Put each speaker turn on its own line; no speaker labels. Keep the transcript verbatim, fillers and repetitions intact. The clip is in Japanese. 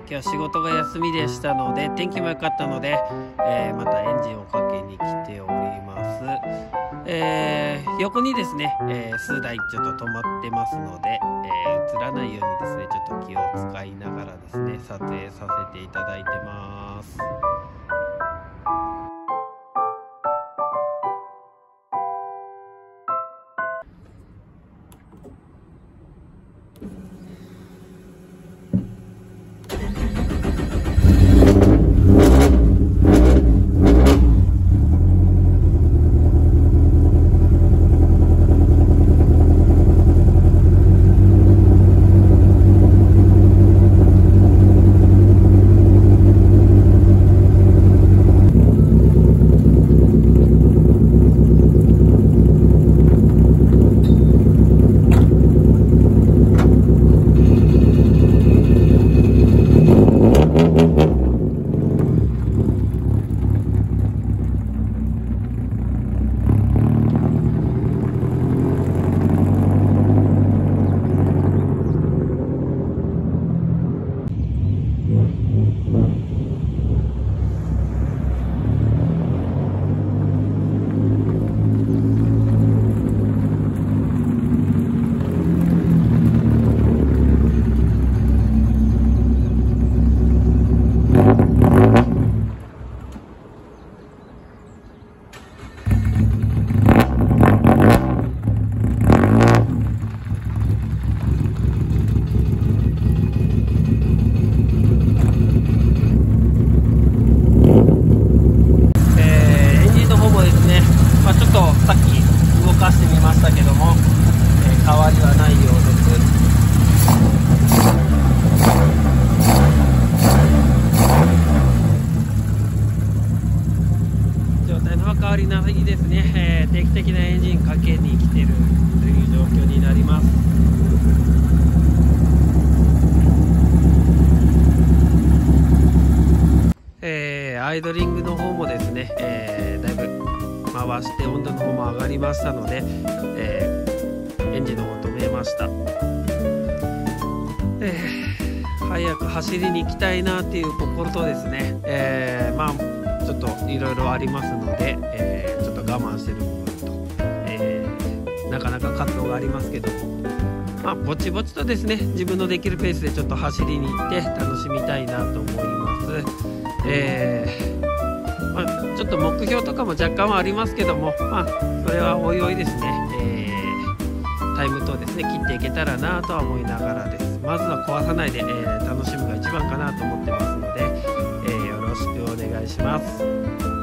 今日は仕事が休みでしたので、天気も良かったので、えー、またエンジンをかけに来ております。えー、横にですね、えー、数台ちょっと止まってますので、えー、映らないようにですね、ちょっと気を使いながらですね、撮影させていただいてます。さっき動かしてみましたけども、えー、変わりはないようです。状態の変わりないですね。えー、定期的なエンジンかけに来てるという状況になります。えー、アイドリングの方もですね、えー、だいぶ回して温度の方も上がりましたので、えー、エンジンの方止めました。えー、早く走りに行きたいなっていう心とですね、えー、まあちょっといろいろありますので、えー、ちょっと我慢してる部分と、えー、なかなか葛藤がありますけども、まあぼちぼちとですね、自分のできるペースでちょっと走りに行って楽しみたいなと思います。えーまあ、ちょっと目標とかも若干はありますけども、まあ、それはおいおいですね、えー、タイム等ですね切っていけたらなとは思いながらです。まずは壊さないで、えー、楽しむが一番かなと思ってますので、えー、よろしくお願いします。